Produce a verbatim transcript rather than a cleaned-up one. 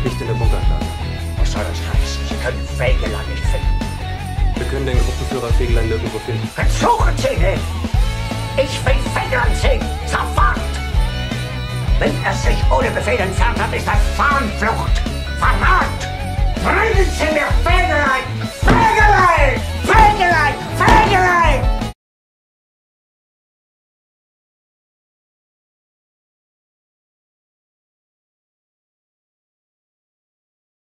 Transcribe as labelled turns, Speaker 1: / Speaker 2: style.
Speaker 1: Schlicht in der Bunkeranlage.
Speaker 2: Was soll das heißen? Sie können Fegelein nicht finden.
Speaker 1: Wir können den Gruppenführer Fegelein nirgendwo finden.
Speaker 2: Dann suchen Sie ihn! Ich will Fegelein sehen! Sofort! Wenn er sich ohne Befehl entfernt hat, ist das Fahnenflucht! Verrat! Bringen Sie mir Fegelein! Fegelein!